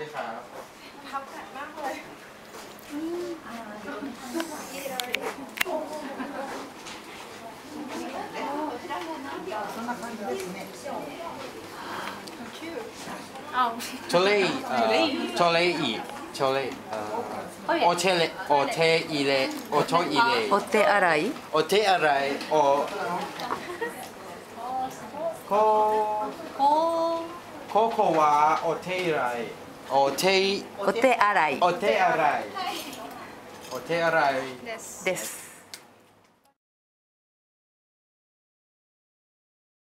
เลยครับพับแข็งมากเลยโชเล่โชเล่อีโชเล่โอเชเล่โอเทอีเล่โอโชอีเล่お手洗いโอเทอะไรโอโคโควาโอเทอะไรโอเทお手洗いโอเทอะไรโอเทอะไรです